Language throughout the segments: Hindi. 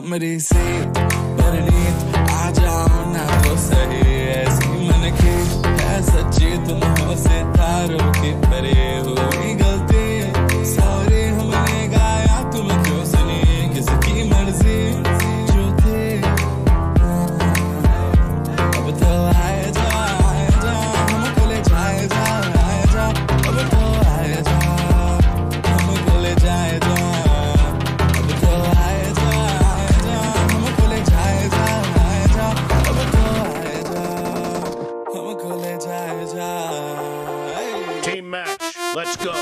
हमरी सी परनीत आ जाओ ना तो सही ऐसी मन की है सच्ची तुम हो सितारों की परे हुई गलती सॉरी हमने गाया तुम क्यों सुनी किसकी मर्जी जो थी अब तो आए जा हमको ले जाए जा अब तो आए जा हमको ले जाए जा Team match, let's go.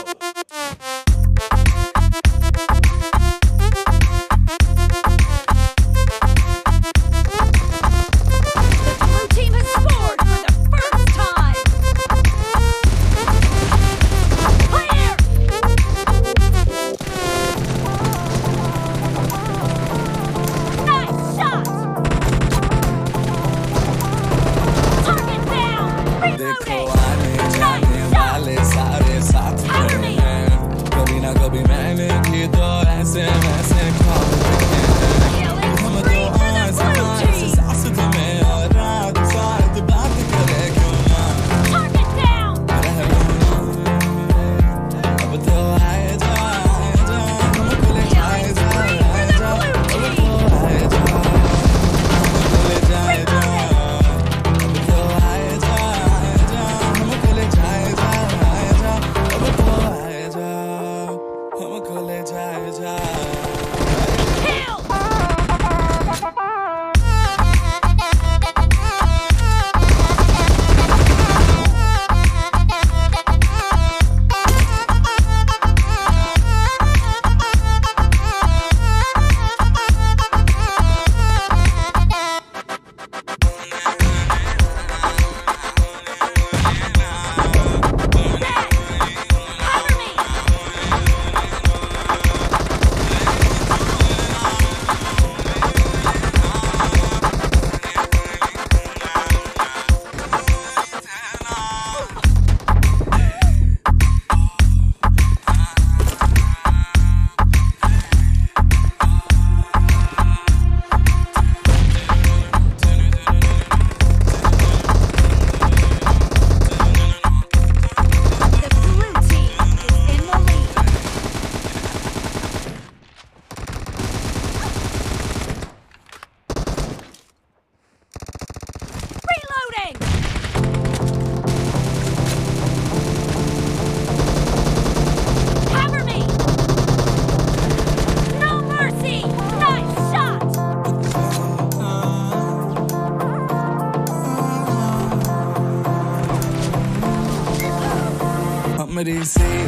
कभी मैंने भी तो ऐसे वैसे ख्वाब देखे हम तो आस सांस तुम्हें और रात साथ बात करे क्यों ना अब तो आए जा हमको ले जाए जा अब तो आए जा हमको ले जाए जा अब तो आए जा हमको ले जाए जा अब तो आए जा हमको ले जाए जा हमरी सी